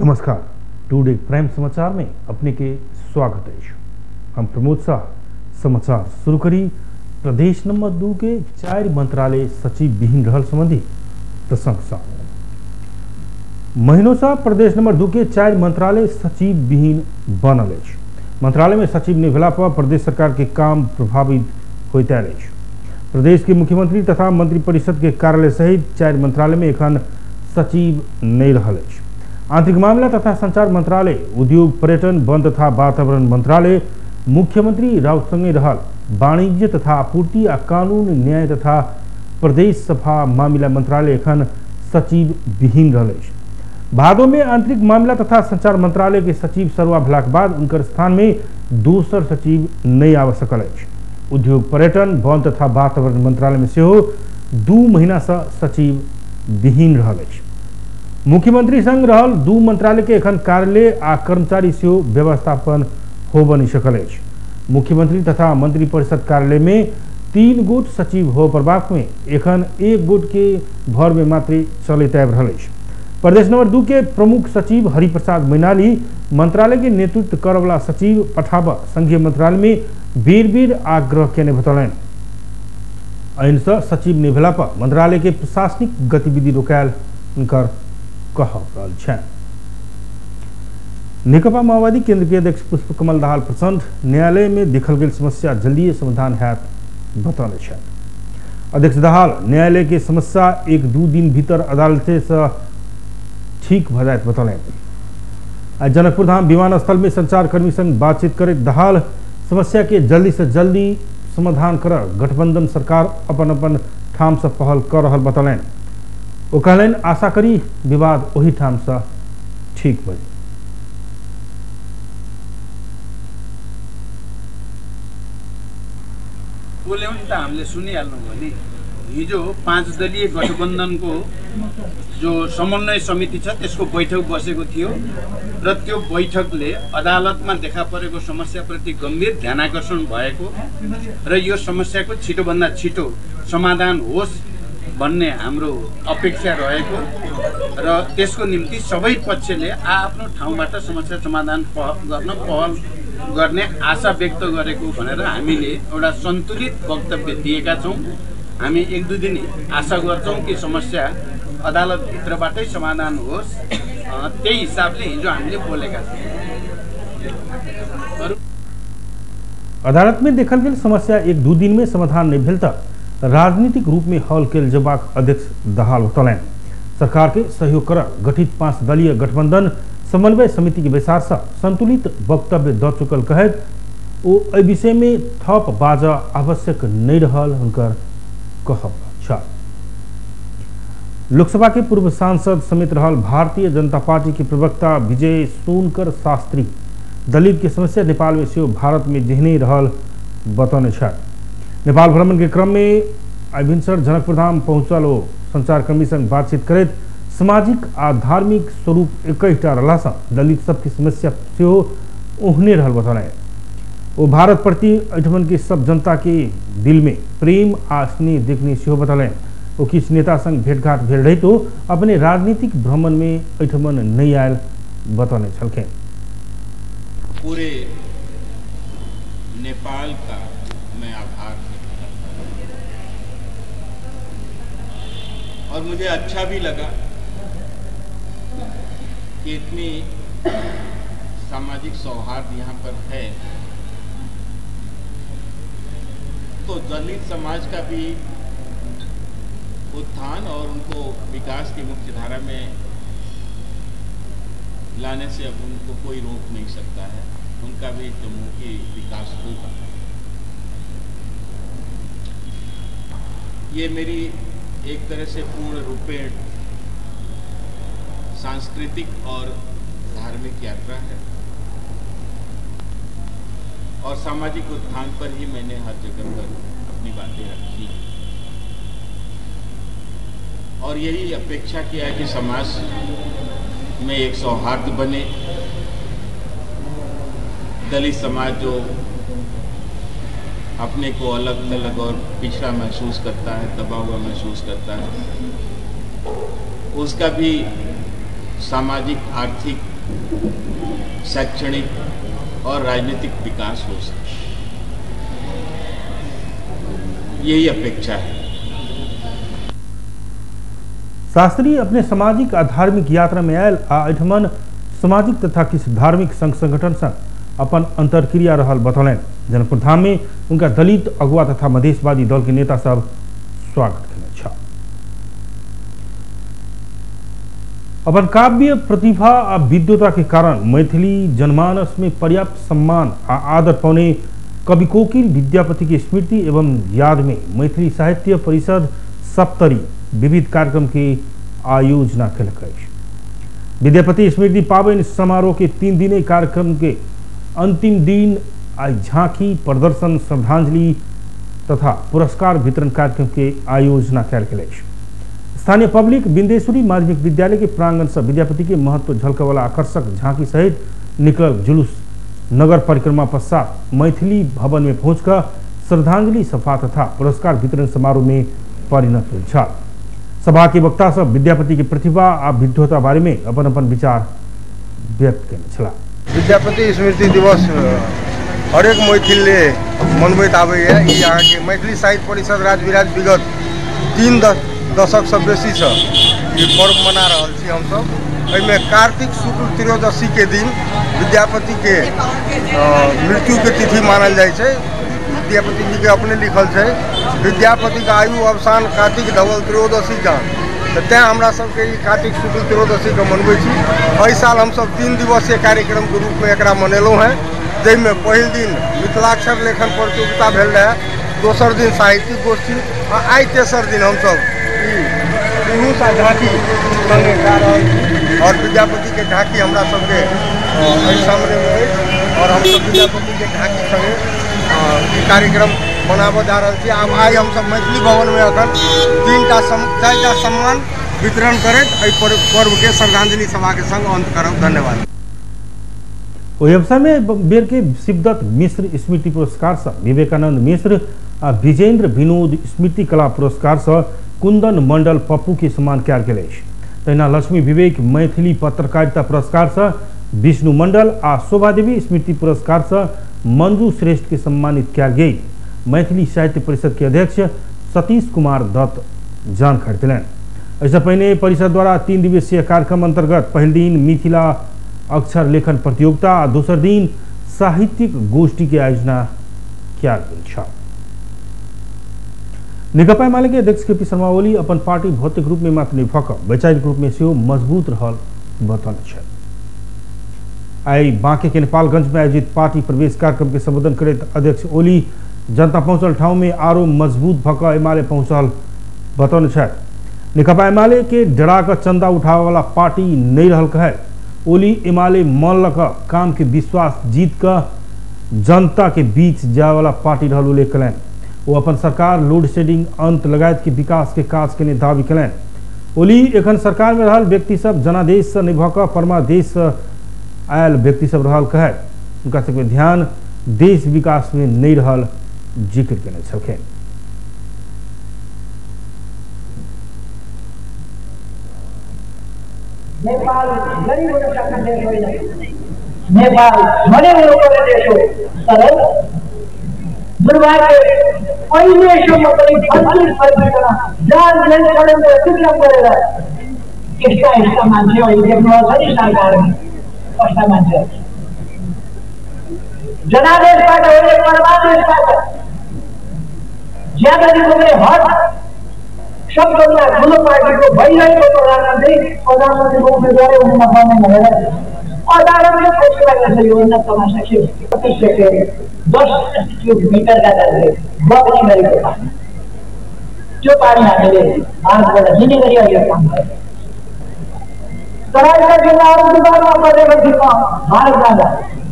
नमस्कार। Today prime समाचार में अपने के स्वागत है। हम प्रमोद शाह समाचार शुरू करी। प्रदेश नंबर 2 के 4 मंत्रालय सचिव विहीन रहल संबंधी प्रशंसा। महीनों से प्रदेश नंबर 2 के 4 मंत्रालय सचिव विहीन बनल अछि। मंत्रालय में सचिव नहीं भेला पर प्रदेश सरकार के काम प्रभावित होइत आयल अछि। प्रदेश के मुख्यमंत्री तथा मंत्री परिषद के कार्यालय सहित 4 मंत्रालय में एखन सचिव नहीं रहल अछि। आंतरिक मामला तथा संचार मंत्रालय, उद्योग, पर्यटन, वन तथा वातावरण मंत्रालय, मुख्यमंत्री राउत संगे रहल वाणिज्य तथा आपूर्ति आ कानून, न्याय तथा प्रदेश सभा मामला मंत्रालय एखन सचिव विहीन रहल अछि। भादो में आंतरिक मामला तथा संचार मंत्रालय के सचिव सरवा भेलाक बाद उनकर स्थान में दोसर सचिव नहीं आब सकल अछि। उद्योग, पर्यटन, वन तथा वातावरण मंत्रालय में सेहो 2 महीना से सचिव विहीन रहल अछि। मुख्यमंत्री संग रहल 2 मंत्रालय के एखन कार्यालय आ कर्मचारी सेहो व्यवस्थापन हो बनी सकल अछि। मुख्यमंत्री तथा मंत्री परिषद कार्यालय में 3 गोट सचिव हो प्रभाव में एखन 1 गोट के भर में मात्र चलैत आबि रहल अछि। प्रदेश नंबर 2 के प्रमुख सचिव हरिप्रसाद मैनाली मंत्रालय के नेतृत्व करय वाला सचिव पठाबा संघीय मंत्रालय में बेर बेर आग्रह केने बतौलनि। एहन से सचिव नहीं भेला पर मंत्रालय के प्रशासनिक गतिविधि रोकायल उनकर कह रहल छनि। नेकपा माओवादी केंद्र के अध्यक्ष पुष्पकमल दाहाल प्रचंड न्यायालय में देखल गेल समस्या जल्दी समाधान हैत बतौने छनि। अध्यक्ष दाहाल न्यायालय के समस्या 1-2 दिन भीतर अदालत से ठीक भ जायत बतौलनि। जनकपुर धाम विमानस्थल में संचारकर्मी संग बातचीत करैत दाहाल समस्या के जल्दी से जल्दी समाधान कर गठबंधन सरकार अपन ठाम से पहल कर रहल बतौलनि। वो कहलनि आशा करी विवाद वही ठाम से ठीक बजे। बोले हामीले सुनिहाल्नु भयो नि। हिजो 5 दलीय गठबन्धन को जो समन्वय समिति छ त्यसको बैठक बसेको थियो र त्यो बैठकले अदालतमा देखा परेको समस्याप्रति गम्भीर ध्यानाकर्षण भएको र यो समस्याको छिटोभन्दा छिटो समाधान होस् भन्ने हाम्रो अपेक्षा रहेको र त्यसको निम्ति सबै पक्षले आफ्नो ठाउँबाट समस्या समाधान गर्न पहल गर्ने आशा व्यक्त गरेको भनेर हामीले एउटा सन्तुलित वक्तव्य दिएका छौं। हामी 1-2 दिन आशा गर्छौं कि समस्या अदालत भित्रबाटै समाधान होस्। त्यही हिसाबले हिजो हामीले बोलेका छौं। अदालत में देखल गेल समस्या 1-2 दिन में समाधान नहीं भेल त राजनीतिक रूप में हल केल जबाक अध्यक्ष दाहाल बतौलनि। सरकार के सहयोग कर गठित 5 दलीय गठबंधन समन्वय समिति के विचार से संतुलित वक्तव्य द चुकल कहत ओ एहि विषय में थप बाजा आवश्यक नहीं रहल हुनकर कहब छ। लोकसभा के पूर्व सांसद समेत रहल भारतीय जनता पार्टी के प्रवक्ता विजय सोनकर शास्त्री दलित की समस्या नेपाल में सेहो भारत में जेहने रहल बतौने छ। नेपाल भ्रमण के क्रम में आइभिन्सर जनकपुर धाम पहुंचल ओ संचारकर्मी संग बातचीत करैत सामाजिक आ धार्मिक स्वरूप एकटा रहला से दलित सबकी समस्या सेहो ओहने रहल बतौलनि। वो भारत प्रति एठमन के सब जनता के दिल में प्रेम आ स्नेह देखने सेहो बतौलनि। वो किछु नेता संग भेंटघाट भेल रही तो अपने राजनीतिक भ्रमण में एठमन नहीं आयल बतौने छलखिन। पूरे नेपाल का मैं आभार और मुझे अच्छा भी लगा कि इतनी सामाजिक सौहार्द यहाँ पर है, तो दलित समाज का भी उत्थान और उनको विकास की मुख्य धारा में लाने से अब उनको कोई रोक नहीं सकता है। उनका भी चहुमुखी विकास होगा। ये मेरी एक तरह से पूर्ण रूपेण सांस्कृतिक और धार्मिक यात्रा है और सामाजिक उत्थान पर ही मैंने हर जगह पर अपनी बातें रखी और यही अपेक्षा किया कि समाज में एक सौहार्द बने। दलित समाज जो अपने को अलग थलग और पिछड़ा महसूस करता है, दबा हुआ महसूस करता है, उसका भी सामाजिक, आर्थिक शैक्षणिक और राजनीतिक विकास हो सके, यही अपेक्षा है। शास्त्री अपने सामाजिक आ धार्मिक यात्रा में आयल आ एठमन सामाजिक तथा किस धार्मिक संघ संगठन संग अपन अंतरक्रिया रहल बतौलन। जनकपुर धाम में उनका दलित अगुआ तथा मधेशवादी दल के नेता सब स्वागत करें छा। अपन काव्य प्रतिभा आ विद्वता के कारण मैथिली जनमानस में पर्याप्त सम्मान आ आदर पाने कवि कोकिल विद्यापति की स्मृति एवं याद में मैथिली साहित्य परिषद सप्तरी विविध कार्यक्रम की आयोजना कल। विद्यापति स्मृति पावन समारोह के 3 दिने कार्यक्रम के अंतिम दिन आज झांकी प्रदर्शन श्रद्धांजलि तथा पुरस्कार वितरण कार्यक्रम के आयोजना कल। स्थानीय पब्लिक बिंदेश्वरी माध्यमिक विद्यालय के प्रांगण से विद्यापति के महत्व झलके वाला आकर्षक झांकी सहित निकल जुलूस नगर परिक्रमा पश्चात मैथिली भवन में पहुंचकर श्रद्धांजलि सभा तथा पुरस्कार वितरण समारोह में परिणत हुआ। सभा के वक्ता सब विद्यापति की प्रतिभा आ विद्वता बारे में अपन अपन विचार व्यक्त करने। विद्यापति स्मृति दिवस हरेक मैथिलले मनबैत आबैया। ई यहाँ के मैथिली साहित्य परिषद राजविराज विगत 3 दशक से बेसी से ये पर्व मना रहा छी। हम सब एहिमे कार्तिक शुक्ल त्रयोदशी के दिन विद्यापति के मृत्यु के तिथि मानल जाए छे। विद्यापति जी के अपने लिखल है विद्यापति का आयु अवसान कार्तिक धवल त्रयोदशी का, तो तैं हमरा सबके कार्तिक शुक्ल त्रयोदशी के मनबै छी। एहि साल हम सब 3 दिवसीय कार्यक्रम के रूप में एकरा मनेलहुँ हैं, जाहिमे पहिल दिन मिथिलाक्षर लेखन प्रतियोगिता भेल रहे, दोसर दिन साहित्यिक गोष्ठी आ आई तेसर दिन हम सब झाँकी संगे गा रहल छी। और विद्यापति के झाँकी हमरा सबके सामने में अछि और हम सब विद्यापति के झाँकी संगे कार्यक्रम मनाब जा रहा है। अब आई हम सब मैथिली भवन में अखन 4टा सम्मान वितरण करैत पर्व के श्रद्धांजलि सभा के संग अंत करब। धन्यवाद। वही अवसर में बेर के शिवदत्त मिश्र स्मृति पुरस्कार से विवेकानंद मिश्र आ विजेंद्र विनोद स्मृति कला पुरस्कार से कुंदन मंडल पप्पू के सम्मान कल गेल। तहिना लक्ष्मी विवेक मैथिली पत्रकारिता पुरस्कार से विष्णु मंडल आ शोभा देवी स्मृति पुरस्कार से मंजू श्रेष्ठ के सम्मानित किया गई। मैथिली साहित्य परिषद के अध्यक्ष सतीश कुमार दत्त जानकारी दिलन। ऐसा पहले परिषद द्वारा 3 दिवसीय कार्यक्रम अंतर्गत पहल दिन मिथिला अक्षर लेखन प्रतियोगिता और दूसर दिन साहित्यिक गोष्ठी की आयोजना किया गया। नेकपा एमाले के अध्यक्ष के पी शर्मा ओली अपन पार्टी भौतिक रूप में मात्र नहीं भक वैचारिक रूप में से मजबूत रहल बतौले। आई बांके के नेपालगंज में आयोजित पार्टी प्रवेश कार्यक्रम के संबोधन करते अध्यक्ष ओली जनता पहुंचल ठाव में आरो मजबूत भक एमाले पहुंचल बतौले। नेकपा एमाले के डरा कर चंदा उठावे वाला पार्टी नहीं रहल कहे। ओली एमाले मन लक काम के विश्वास जीत कर जनता के बीच जाए वाला पार्टी रहल उल्लेख कलन। वो अपन सरकार लोड शेडिंग अंत लगायत के विकास के काज के दावी कलन। ओली एखन सरकार में रहल व्यक्ति सब जनादेश से नहीं भक परमादेश से आयल व्यक्ति सब रहल कहे। उनका सबके ध्यान देश विकास में नहीं रहल जिक्र करने छलखिन। नेपाल गरीबों का देश होइन, नेपाल धनी लोगों देश हो। तर दुर्भाग्य अहिलेसम्म पनि फर्किन फर्किकन जान जेल पढेर शिक्षा गरेर यस्ता मान्छे अहिले देख्नुहुन्छ नि सरकारमा कस्ता मान्छे जनादेशबाट होइन परमादेशबाट ज्यादातिको पनि हक सबभन्दा ठुलो पार्टीको भइरहेको प्रधानमन्त्रीको उम्मेदवारै हुन नपाउने भनेर अदालतले फैसला गर्छ। यो उन्नत तमासा के 10 किलोमिटरका दरले बग्ने गरेको पानी त्यो पानी हामीले भारतबाट लिने गरी अहिले काम गर्छ। तराईका जिल्लाहरू दुबारमा परेपछि भारत जाँदा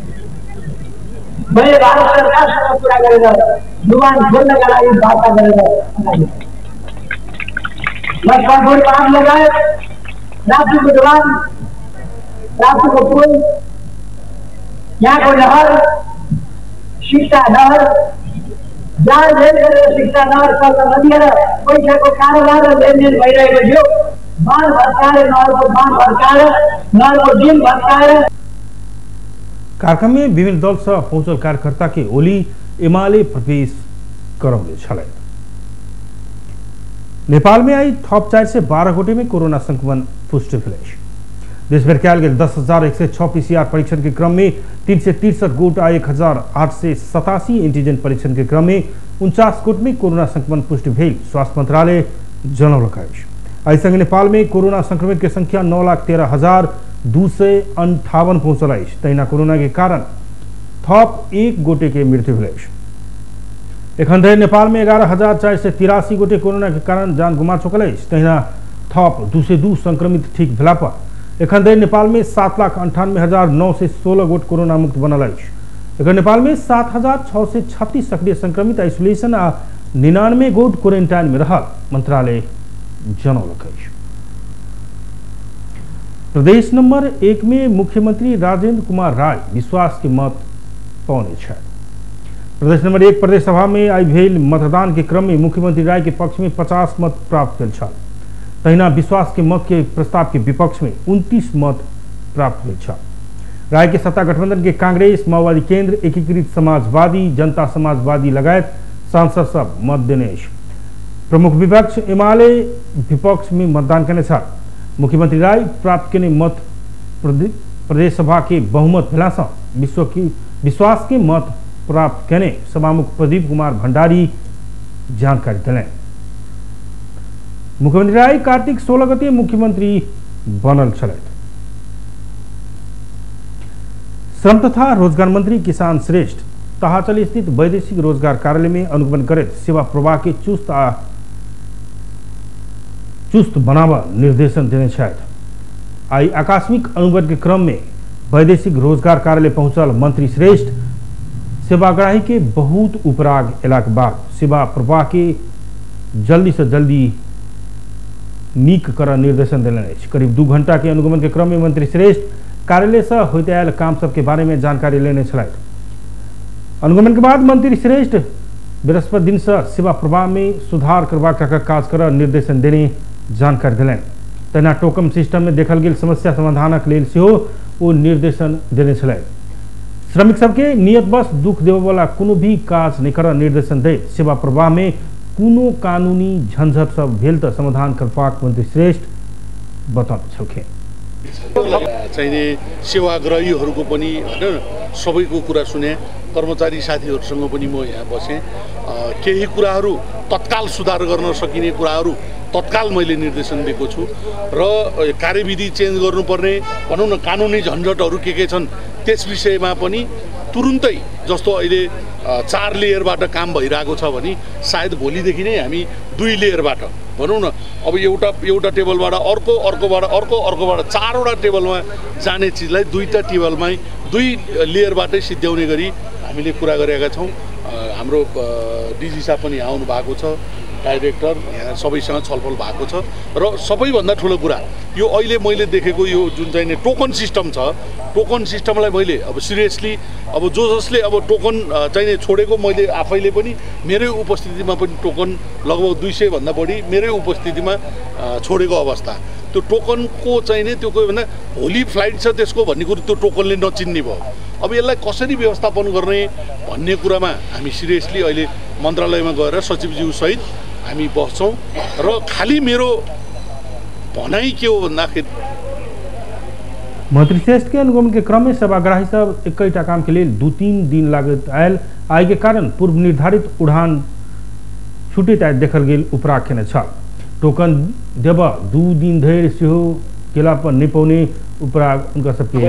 मैले भारत सरकारसँग कुरा गरेर दुबान खोल्नका लागि वार्ता गरेर लक्ष्मणपुर काम लगायत राप्तीको दुबान, राप्तीको पुल, यहाँको नहर, शिक्षा नहर, जाल झेल गरेर शिक्षा नहर चल्न नदिएर पैसाको कारोबार र लेनदेन भइरहेको थियो। बाँध भत्काएर नहरको बाँध भत्काएर उहाँहरूको दिन भत्काएर कार्यक्रम में विभिन्न दल से पहुंचल कार्यकर्ता के ओली एमाले प्रवेश कराउने छले। नेपाल में आई थप 4 से 12 गोटे में कोरोना संक्रमण पुष्टि भेल। देशभर कयल गेल 10,106 पीसीआर परीक्षण के क्रम में 363 गोट आ 1,887 एंटीजन परीक्षण के क्रम में 49 गोट में कोरोना संक्रमण पुष्टि भेल स्वास्थ्य मंत्रालय जनौलक अछि। एहि संग नेपाल में कोरोना संक्रमित के संख्या 9,13,258 पहुंचल अछि। तहिना कोरोना के कारण थप 1 गोटे के मृत्यु भेल अछि। एखन धरि नेपाल में 11,483 गोटे कोरोना के कारण जान गुमा चुकल अछि। तहिना थप 202 संक्रमित ठीक भेला पर एखन धरि नेपाल में 7,98,916 गोट कोरोना मुक्त बनल अछि। एखन नेपाल में 7,636 सक्रिय संक्रमित आइसोलेशन आ 99 गोट क्वारेंटाइन में रहल मंत्रालय जनौलक अछि। प्रदेश नंबर 1 में मुख्यमंत्री राजेंद्र कुमार राय विश्वास के मत पौने छथि। प्रदेश नंबर 1 प्रदेश सभा में आई भेल मतदान के क्रम में मुख्यमंत्री राय के पक्ष में 50 मत प्राप्त भेल छल। तहिना विश्वास के मत के प्रस्ताव के विपक्ष में 29 मत प्राप्त भेल छल। राय के सत्ता गठबंधन के कांग्रेस, माओवादी केंद्र, एकीकृत समाजवादी, जनता समाजवादी लगायत सांसद सब मत देने अछि। प्रमुख विपक्ष एमाले विपक्ष में मतदान करने छल। मुख्यमंत्री राय प्राप्त करने मत प्रदेश सभा के बहुमत भेला सँ विश्वास के मत प्राप्त करने सभामुख प्रदीप कुमार भंडारी जानकारी दिले। मुख्यमंत्री राय कार्तिक 16 गते मुख्यमंत्री बनल छलैथ। श्रम तथा रोजगार मंत्री किसान श्रेष्ठ तहाचल स्थित वैदेशिक रोजगार कार्यालय में अनुगमन करैत सेवा प्रवाह के चुस्त बनावा निर्देशन देने छथि। आई आकस्मिक अनुगमन के क्रम में वैदेशिक रोजगार कार्यालय पहुंचल मंत्री श्रेष्ठ सेवाग्राही के बहुत उपराग एला के बाद सेवा प्रवाह के जल्दी से जल्दी नीक कर निर्देशन देने अछि। करीब 2 घंटा के अनुगमन के क्रम में मंत्री श्रेष्ठ कार्यालय से होते आयल काम सब के बारे में जानकारी लेने छलैथ। अनुगमन के बाद मंत्री श्रेष्ठ बृहस्पति दिन से सेवा प्रवाह में सुधार करबाक काज कर निर्देशन देने जानकारी दिलनि। तहिना टोकन सिस्टम में देखल गेल समस्या समाधानक लेल सेहो ओ निर्देशन देने छलैथ। श्रमिक सबके नियत बस दुख देवे वाला कोनो भी काज नहीं कर निर्देशन दे सेवा प्रवाह में कोनो कानूनी झंझट सब भेल त समाधान करबाक मंत्री श्रेष्ठ बताउनु छलखिन। चाहिने सेवाग्राहीहरूको पनि हैन सबैको कुरा सुने, कर्मचारी साथीहरूसँग पनि म यहाँ बसेँ। केही कुराहरू तत्काल सुधार गर्न सकिने कुराहरू तत्काल मैले निर्देशन दिएको छु र कार्यविधि चेन्ज गर्नुपर्ने भनौँ न कानुनी झन्झटहरू के छन् त्यस विषयमा पनि तुरुन्तै जस्तो अहिले 4 लेयरबाट काम भइरहेको छ भने सायद भोलिदेखि नै हामी 2 लेयरबाट भनौँ न अब एउटा टेबलबाट अर्कोबाट 4वटा टेबलमा जाने चिजलाई 2टा टेबलमै 2 लेयरबाटै सिद्ध्याउने गरी हामीले कुरा गरेका छौँ। हाम्रो डिजी साहब पनि आउनु भएको छ, डाइरेक्टर यहाँ सबैसँग छलफल भएको छ र सबैभन्दा ठुलो कुरा यो अहिले मैले देखेको यो जुन चाहिँ टोकन सिस्टम छ, टोकन सिस्टमलाई मैले अब सिरियसली अब जसले अब टोकन चाहिँ छोडेको मैले आफैले पनि मेरै उपस्थितिमा पनि टोकन लगभग 200 भन्दा बढी मेरै उपस्थितिमा छोडेको अवस्था। त्यो टोकनको चाहिँ नि त्यो कोही भन्दा होली फ्लाइट छ त्यसको भन्ने कुरो त्यो टोकनले नचिन्ने भयो। अब यसलाई कसरी व्यवस्थापन गर्ने भन्ने कुरामा हामी सिरियसली अहिले मन्त्रालयमा गएर सचिवज्यू सहित हामी बस्छौँ र खाली मेरो भनाइ के हो भन्दाखेरि मंत्री श्रेष्ठ के अनुगमन के क्रम में सेवाग्राही सब एकैटा काम के लिए 2-3 दिन लागत आयल आय के कारण पूर्व निर्धारित उड़ान छुट्टी आय देखल गेल उपराग केने छल। टोकन देव 2 दिन धरि सेहो केला पर नहीं पौने उपराग उनका सबके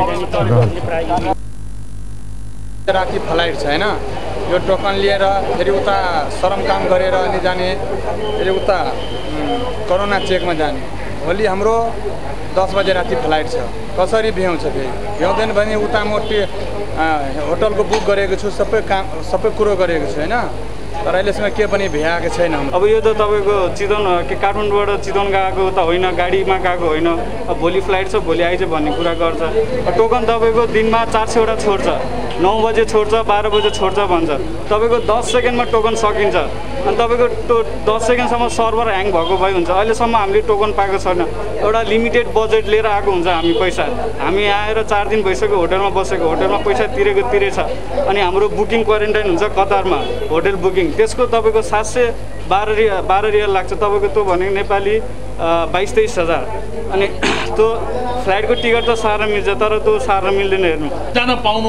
राति फ्लाइट छ हैन, यो टोकन लिएर फेरि उता श्रम काम गरेर अनि जाने, फेरि उता कोरोना चेकमा जाने। भोलि हाम्रो 10 बजे राति फ्लाइट छ, कसरी भ्याउँछ? फेरि भ्याउँदैन भने उता म होटलको बुक गरेको छु, सबै कुरो गरेको छु हैन। तर अहिलेसम्म के पनि भ्याएको छैन। अब यो त तपाईँको चितवन के काठमाडौँबाट चितवन गएको त होइन, गाडीमा गएको होइन। अब भोलि फ्लाइट छ, भोलि आइज भन्ने कुरा गर्छ। टोकन तपाईँको दिनमा 400 वटा छोड्छ, 9 बजे छोड्छ, 12 बजे छोड्छ भन्छ। तपाईँको 10 सेकेन्डमा टोकन सकिन्छ अनि तपाईँको 10 सेकेन्डसम्म सर्भर ह्याङ भएको भइ हुन्छ। अहिलेसम्म हामीले टोकन पाएको छैन। एउटा लिमिटेड बजेट लिएर आएको हुन्छ हामी पैसा। हामी आएर 4 दिन भइसक्यो होटलमा बसेको, होटलमा पैसा तिरै छ। अनि हाम्रो बुकिङ क्वारेन्टाइन हुन्छ कतारमा, होटल बुकिङ, त्यसको तपाईँको 712 रियल लाग्छ। तपाईँको त्यो भनेको नेपाली 22-23 हजार। अनि त्यो फ्लाइटको टिकट त सारा मिल्छ, तर त्यो सारा मिल्दैन। हेर्नु जान पाउनु।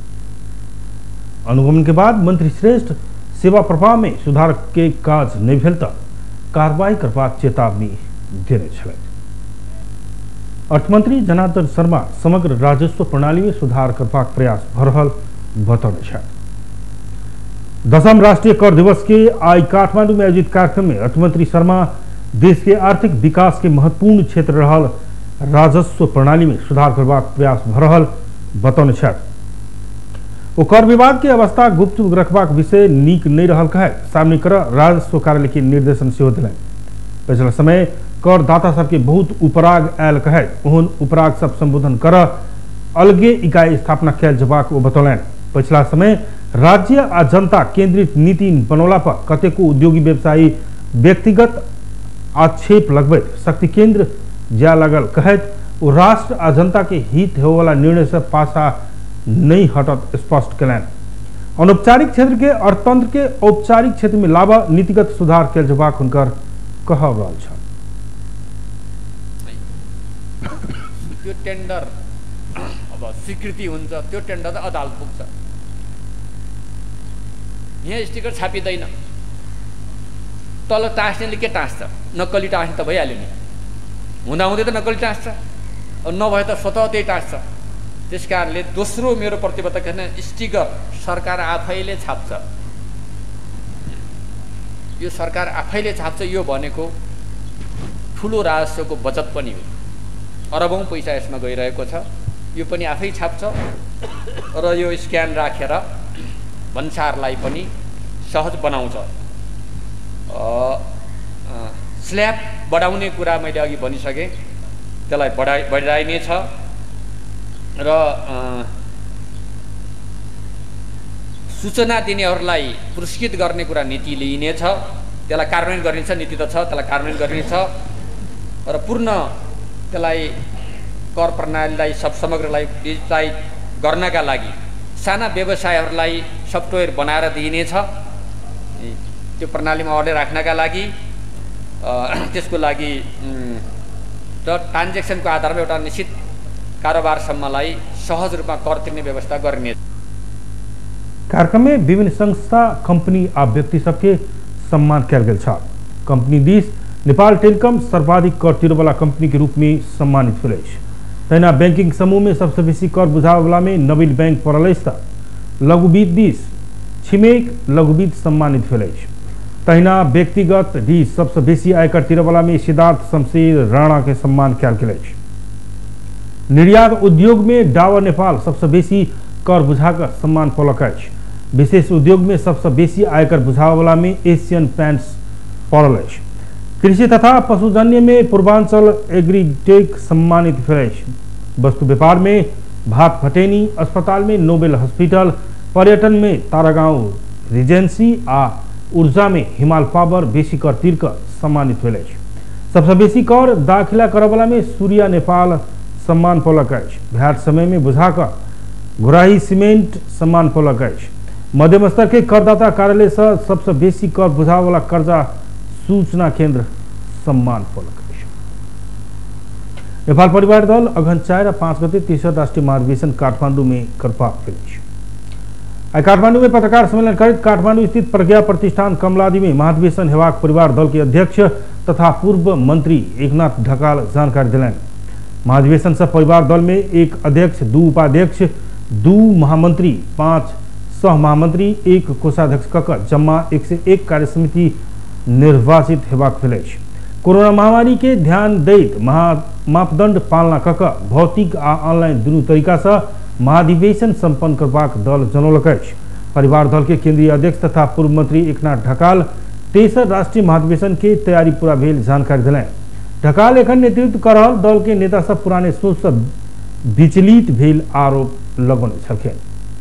अनुगमन के बाद मंत्री श्रेष्ठ सेवा प्रवाह में सुधार के काज नहीं भेल तऽ कार्रवाई करबाक चेतावनी देने छलथि। अर्थमंत्री जनार्दन शर्मा समग्र राजस्व प्रणाली में सुधार करबाक प्रयास भ रहल बतौने छथि। 10म राष्ट्रीय कर दिवस के आई काठमांडू में आयोजित कार्यक्रम में अर्थमंत्री शर्मा देश के आर्थिक विकास के महत्वपूर्ण क्षेत्र रहल राजस्व प्रणाली में सुधार करबाक प्रयास भ रहल बतौने छथि। वो कर विभाग के अवस्था गुप्त रखबाक विषय नीक नहीं रहल कहे सामने कर राजस्व कार्यालय के निर्देशन से दिलन। पिछला समय करदाता सबके बहुत उपराग आयल कहे ओहन उपराग सब संबोधन कर अलगे इकाई स्थापना कैल जबाक वो बतौलन। पिछला समय राज्य आ जनता केंद्रित नीति बनौला पर कतेको उद्योगी व्यवसायी व्यक्तिगत आक्षेप लगबैत शक्ति केंद्र जा लगल कहत वो राष्ट्र आ जनता के हित हो वाला निर्णय से पासा नहीं हटत स्पष्ट कलन। अनौपचारिक क्षेत्र के अर्थतंत्र के औपचारिक क्षेत्र में लाभ नीतिगत सुधार कैल जबाक हुनकर कहब रहल छ। त्यो टेन्डर अब स्वीकृति हुन्छ, त्यो टेन्डर त अदालत पुग्छ। यहाँ स्टिकर छापिँदैन, तल टाँस्नेले के टाँस्छ? नक्कली टाँस्ने त भइहाल्यो नि, हुँदाहुँदै त नक्कली टाँस्छ, नभए त स्वतः त्यही टाँस्छ। त्यस कारणले दोस्रो मेरो प्रतिबद्धता के स्टिकर सरकार आफैले छाप्छ। यो सरकार आफैले छाप्छ, यो भनेको ठुलो राजस्वको बचत पनि हो। अरबौं पैसा यसमा गइरहेको छ, यो पनि आफै छाप्छ र यो स्क्यान राखेर भन्सारलाई पनि सहज बनाउँछ। स्ल्याब बढाउने कुरा मैले अघि भनिसकेँ, त्यसलाई बढाइनेछ र सूचना दिनेहरूलाई पुरस्कृत गर्ने कुरा नीति लिइनेछ, त्यसलाई कार्यान्वयन गरिनेछ। नीति त छ, त्यसलाई कार्यान्वयन गरिनेछ र पूर्ण त्यसलाई कर प्रणालीलाई समग्रलाई डिजिटाइज गर्नका लागि साना व्यवसायहरूलाई सफ्टवेयर बनाएर दिइनेछ। त्यो प्रणालीमा अडे राख्नका लागि त्यसको लागि र ट्रान्जेक्सनको आधारमा एउटा निश्चित कारोबारसम्मलाई सहज रूपमा कर तिर्ने व्यवस्था गरिने। कार्यक्रम में विभिन्न संस्था, कंपनी आ व्यक्ति सबके सम्मान किया गया था। कंपनी दिस नेपाल टेलिकॉम सर्वाधिक कर तिरे वाला कंपनी के रूप में सम्मानित भेल। तहिना बैंकिंग समूह में सबसे बेसी कर बुझावे वाला में नवीन बैंक पड़ल। लघुवित्त दिस छिमेक लघुवित्त सम्मानित भेल। तहिना व्यक्तिगत दिस सबसे बेसी आयकर तिरे वाला में सिद्धार्थ शमशेर राणा के सम्मान किया गया। निर्यात उद्योग में डावर नेपाल सबसे बेसी कर बुझाकर सम्मान पौलक। विशेष उद्योग में सबसे बेसी आयकर बुझावे वाला में एशियन पेंट्स पड़ल। कृषि तथा पशुजन्य में पूर्वांचल एग्रीटेक सम्मानित भेल। वस्तु व्यापार में भात भटेनी, अस्पताल में नोबेल हॉस्पिटल, पर्यटन में तारागांव रिजेंसी आ ऊर्जा में हिमाल पावर बेसी कर तीर सम्मानित भेल। सबसे बेसी कर दाखिला करे वाला में सूर्या नेपाल सम्मान पौलक। भ्याट समय में बुझाकर घुराही सीमेंट सम्मान पौलक। मध्यम स्तर के करदाता कार्यालय से सबसे बेसी कर बुझावे वाला कर्जा सूचना केंद्र सम्मान पौलक। नेपाल परिवार दल अगहन 4 और 5 गते 30 राष्ट्रीय महाधिवेशन काठमांडू में करपाक भेल। आई काठमांडू में पत्रकार सम्मेलन कर काठमांडू स्थित प्रज्ञा प्रतिष्ठान कमलादी में महाधिवेशन हेबाक परिवार दल के अध्यक्ष तथा पूर्व मंत्री एकनाथ ढकाल जानकारी दिलन। महाधिवेशन से परिवार दल में 1 अध्यक्ष, 2 उपाध्यक्ष, 2 महामंत्री, 5 सह महामंत्री, 1 कोषाध्यक्ष कक जम्मा 101 कार्य समिति निर्वाचित हेबाक भेल। कोरोना महामारी के ध्यान दैत मापदंड पालना कक भौतिक आ ऑनलाइन दुनू तरीका से महाधिवेशन संपन्न करबाक दल जनौलक। परिवार दल के केंद्रीय अध्यक्ष तथा पूर्व मंत्री एकनाथ ढकाल तेसर राष्ट्रीय महाधिवेशन के तैयारी पूरा भेल जानकारी दिले। ढकाल एखन नेतृत्व कर रहल दल के नेता सब पुराने सोच से विचलित भेल आरोप लगौने छलखिन।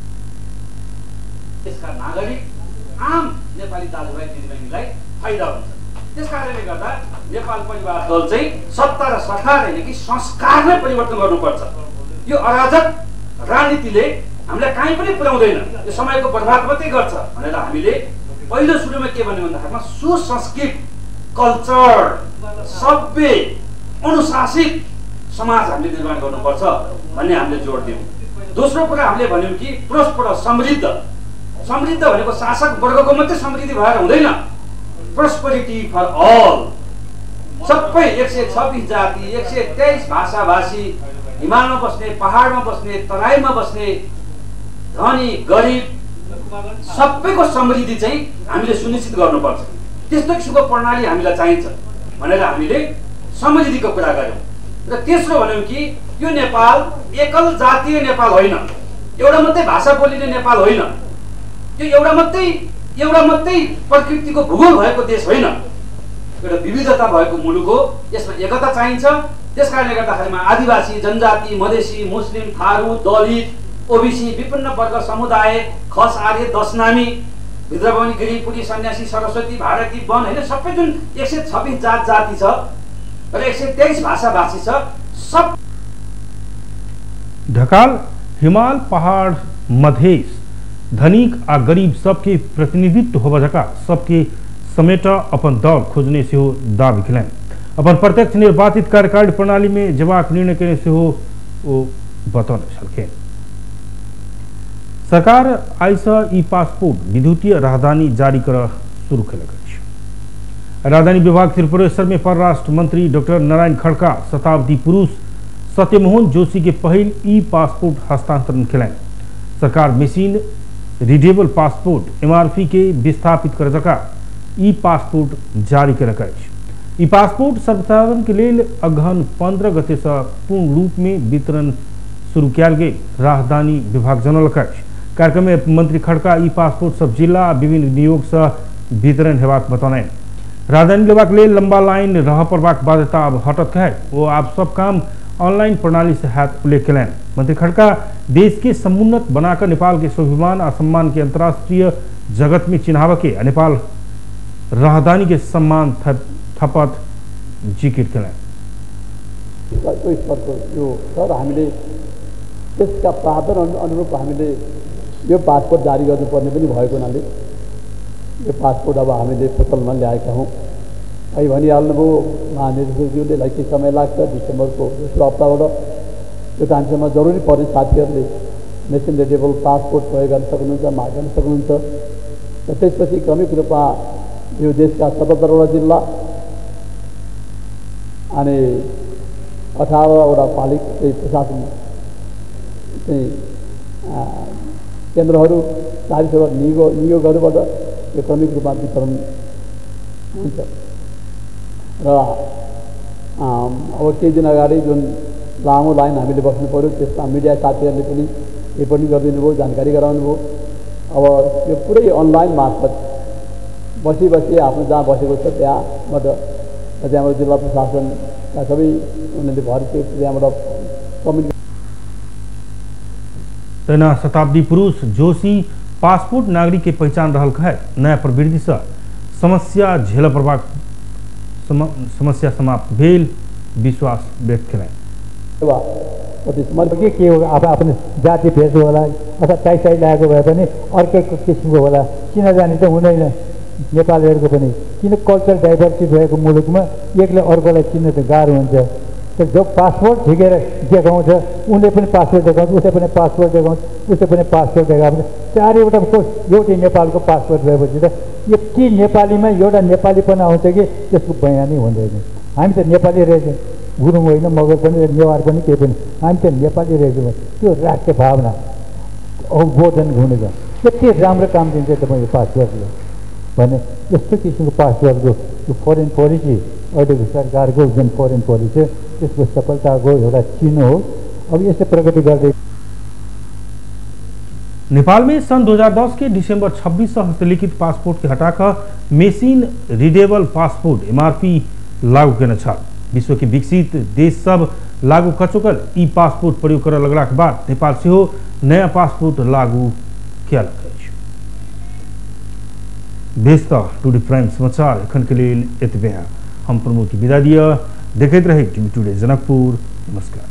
यसका नागरिक आम नेपाली दाजुभाइ दिदीबहिनीलाई फाइदा हुन्छ। त्यसकारणले गर्दा नेपाल परिवार दल चाहिँ सत्ता र सरकार होइन कि संस्कार नै परिवर्तन गर्नुपर्छ। यो अराजक राजनीतिले हामीलाई कहीँ पनि पुर्याउँदैन, यो समयको बर्बाद मात्रै गर्छ भनेर हामीले पहिलो सुरुमा के भन्यो भन्दाखेरिमा सुसंस्कृत कल्चर सभ्य अनुशासित समाज हामीले निर्माण गर्नुपर्छ भन्ने हामीले जोड दियौँ। दोस्रो कुरा हामीले भन्यौँ कि प्रोस्पर समृद्ध भनेको शासक वर्गको मात्रै समृद्धि भएर हुँदैन, प्रोस्पेरिटी फर अल। सबै 126 जाति 123 भाषाभाषी, हिमालमा बस्ने, पहाडमा बस्ने, तराईमा बस्ने, धनी गरिब सबैको समृद्धि चाहिँ हामीले सुनिश्चित गर्नुपर्छ। त्यस्तो किसिमको प्रणाली हामीलाई चाहिन्छ भनेर हामीले समृद्धिको कुरा गर्यौँ। र तेस्रो भन्यौँ कि यो नेपाल एकल जातीय नेपाल होइन, एउटा मात्रै भाषा बोलिने नेपाल होइन, यो एउटा मात्रै प्रकृतिको भूगोल भएको देश होइन, एउटा विविधता भएको मुलुक हो। यसमा एकता चाहिन्छ। त्यसकारणले गर्दाखेरिमा आदिवासी, जनजाति, मधेसी, मुस्लिम, थारू, दलित, ओबीसी, विभिन्न वर्ग समुदाय, खस आर्य, दशनामी, भित्र पनि गिरी, पुरी, सन्यासी, सरस्वती, भारती, वन होइन, सबै जुन 126 जाति छ र 123 भाषाभाषी छ सब। ढकाल हिमाल, पहाड़, मधेश, धनिक आ गरीब सबके प्रतिनिधित्व होबा सबके समेट अपन दल खोजने से हो दावी कलन। अपन प्रत्यक्ष निर्वाचित कार्यकारिणी प्रणाली में जबाक निर्णय करने से हो बतौने छलखिन। सरकार आइस ई पासपोर्ट विद्युतीय राहदानी जारी कर शुरू कल। राजधानी विभाग त्रिपुरेश्वर में परराष्ट्र मंत्री डॉक्टर नारायण खड़का शताब्दी पुरुष सत्यमोहन जोशी के पहल ई पासपोर्ट हस्तांतरण कलन। सरकार मशीन रीडेबल पासपोर्ट MRP के विस्थापित कर जका ई पासपोर्ट जारी कर। ई पासपोर्ट सर्वसाधारण के लिए अगहन 15 गते से पूर्ण रूप में वितरण शुरू किया गई राजधानी विभाग जनौलक। कार्यक्रम में मंत्री खड़का ई पासपोर्ट सब जिला विभिन्न नियोग से वितरण हेबाक बतौने। राजधानी लेबाक लेल लंबा लाइन रह पड़बाक बाध्यता अब हटत है, वो आप सब काम ऑनलाइन प्रणाली से हाथ उल्लेख कलन। मंत्री खड़का देश के समुन्नत बनाकर नेपाल के स्वाभिमान और सम्मान के अंतर्राष्ट्रीय जगत में चिन्हाव के नेपाल राजधानी के सम्मान थपत जिकिर कलन। हामीले त्यसका प्रावधान अनुरूप हामीले यो पासपोर्ट जारी गर्नुपर्ने पनि भएको हुनाले यो पासपोर्ट अब हामीले पसलमा ल्याएका हौँ। अहिले भनिहाल्नुभयो महानिर्देशकज्यूले केही समय लाग्छ, डिसेम्बरको दोस्रो हप्ताबाट त्यो टाइमसम्म जरुरी पर्ने साथीहरूले मेसिन रिडेबल पासपोर्ट प्रयोग गर्न सक्नुहुन्छ, माग गर्न सक्नुहुन्छ। र त्यसपछि क्रमिक रूपमा यो देशका 77वटा जिल्ला अनि 18वटा पालिका प्रशासन केन्द्रहरू 40वटा नियोगहरूबाट यो क्रमिक रूपमा वितरण हुन्छ। र अब केही दिन अगाडि जुन लामो लाइन हामीले बस्नु पर्यो त्यसमा मिडिया साथीहरूले पनि टिप्पणी गरिदिनु भयो, जानकारी गराउनु भयो। अब यो पुरै अनलाइन मार्फत बसी आफ्नो जहाँ बसेको छ त्यहाँबाट जिल्ला प्रशासनका सबै उनीहरूले भर्ती त्यहाँबाट कम्युनिकेसन। तेना शताब्दी पुरुष जोशी पासपोर्ट नागरिक के पहचान रहल है। नया प्रवृत्ति से समस्या झेल प्रभाव समस्या समाप्त भेल विश्वास व्यक्त करें। के हो अब आफ्नो जाति भेष होला अथवा टाइसाइ लागेको भए पनि अर्कै किसिमको होला, चिनाजानी त हुँदैन नेपालीहरूको पनि। किन कल्चर डाइभर्सिटी भएको मुलुकमा एकले अर्कोलाई चिन्न त गाह्रो हुन्छ। तर जो पासपोर्ट झिकेर देखाउँछ उनले पनि पासपोर्ट देखाउँछ, उसले पनि पासपोर्ट देखाउँछ, उसले पनि पासपोर्ट देखाउँछ। चारैवटाको एउटै नेपालको पासपोर्ट भएपछि त यति नेपालीमा एउटा नेपालीपना आउँछ कि त्यसको बयानै हुँदैन। हामी त नेपाली रहेछौँ, गुरुङ होइन, मगर पनि, नेवार पनि, केही पनि, हामी त नेपाली रहेछौँ। त्यो राष्ट्रिय भावना अवबोधन हुनेछ। यति राम्रो काम दिन्छ तपाईँ यो पासपोर्टले भने। यस्तो किसिमको पासपोर्टको यो फरेन पोलिसी अहिलेको सरकारको जुन फरेन पोलिसी त्यसको सफलताको एउटा चिन्ह हो। अब यस्तो प्रगति गर्दै नेपाल में सन 2010 के दिसंबर 26 से हस्तलिखित पासपोर्ट के हटाकर मेसिन रीडेबल पासपोर्ट MRP लागू करने छ। विश्व के विकसित देश सब लागू कर चुकल ई पासपोर्ट प्रयोग कर लगला के बाद नेपाल से हो नया पासपोर्ट लागू किया व्यस्त टुडे प्राइम समाचार एखन के लिए एतबे हम प्रमोद की विदा दिया। देखते रहे टीवी टुडे जनकपुर। नमस्कार।